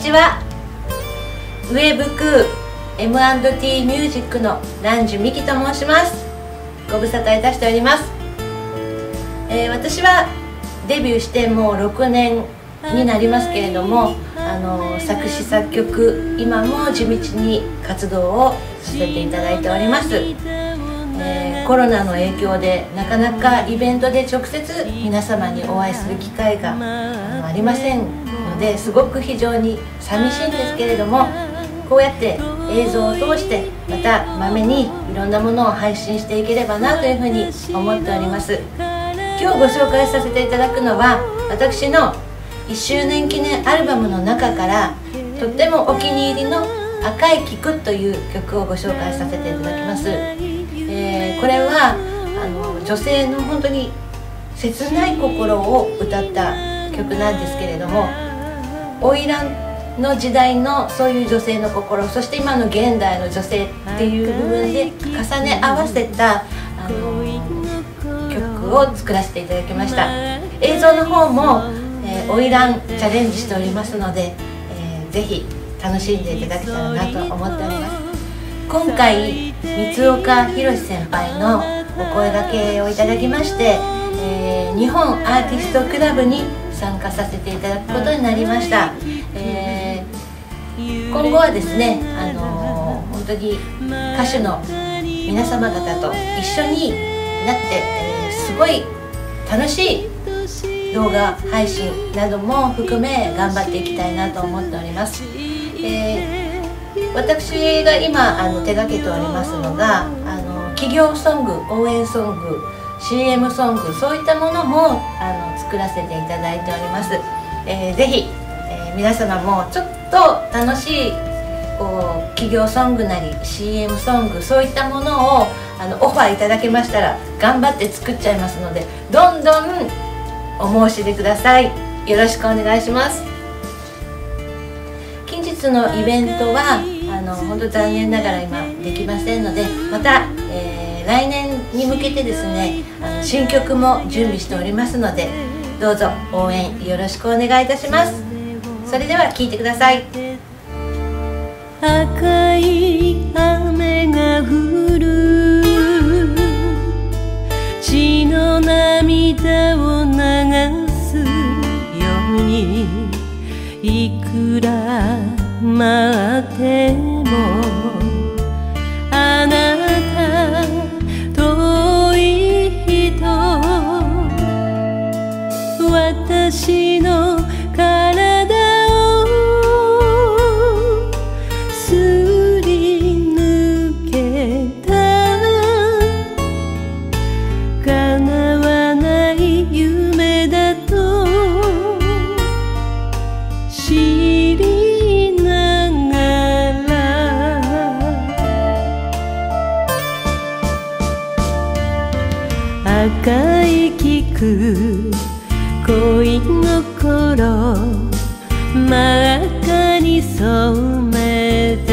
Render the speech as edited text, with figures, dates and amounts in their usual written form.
ちは。ウェブクー M&T ミュージックの蘭寿美希と申します。ご無沙汰いたしております。私はデビューしてもう6年になりますけれども、作詞作曲今も地道に活動をさせていただいております。コロナの影響でなかなかイベントで直接皆様にお会いする機会がありませんので、すごく非常に寂しいんですけれども、こうやって映像を通してまたまめにいろんなものを配信していければなというふうに思っております。今日ご紹介させていただくのは、私の1周年記念アルバムの中からとってもお気に入りの「赤い菊」という曲をご紹介させていただきます。これは女性の本当に切ない心を歌った曲なんですけれども、花魁の時代のそういう女性の心、そして今の現代の女性っていう部分で重ね合わせた曲を作らせていただきました。映像の方も花魁チャレンジしておりますので、ぜひ楽しんでいただけたらなと思っております。今回三岡弘先輩のお声掛けをいただきまして、日本アーティストクラブに参加させていただくことになりました。今後はですね、本当に歌手の皆様方と一緒になって、すごい楽しい動画配信なども含め頑張っていきたいなと思っております。私が今手掛けておりますのが企業ソング、応援ソング、 CM ソング、そういったものも作らせていただいております。ぜひ、皆様もちょっと楽しい企業ソングなり CM ソング、そういったものをオファーいただけましたら頑張って作っちゃいますので、どんどんお申し出ください。よろしくお願いします。近日のイベントは本当残念ながら今できませんので、また、来年に向けてですね、新曲も準備しておりますので、どうぞ応援よろしくお願いいたします。それでは聴いてください。 赤い雨が降る、血の涙を流すように、いくら待ってもあなた遠い人、私の体をすり抜けた、叶わない夢だと知りながら、赤い菊、恋心真っ赤に染めて